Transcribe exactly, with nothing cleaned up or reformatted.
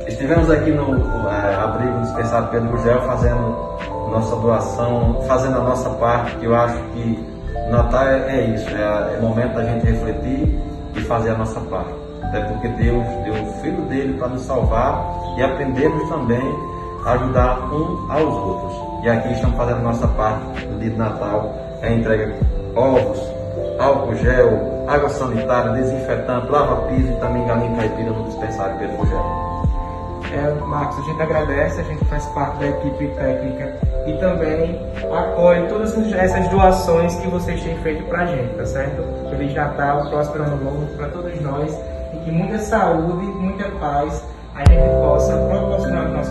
Estivemos aqui no é, abrigo dispensado pelo Gurgel fazendo nossa doação, fazendo a nossa parte, que eu acho que o Natal é, é isso, é, é momento da gente refletir e fazer a nossa parte. Até porque Deus deu o Filho dele para nos salvar e aprendemos também a ajudar uns aos outros. E aqui estamos fazendo a nossa parte no dia de Natal, é a entrega ovos, álcool gel, água sanitária, desinfetante, lava-piso e também galinha caipira no dispensário pelo Gurgel. É, Marcos, a gente agradece, a gente faz parte da equipe técnica e também apoia todas essas doações que vocês têm feito pra gente, tá certo? Feliz Natal, próspero ano novo para todos nós e que muita saúde, muita paz a gente possa proporcionar aos nossos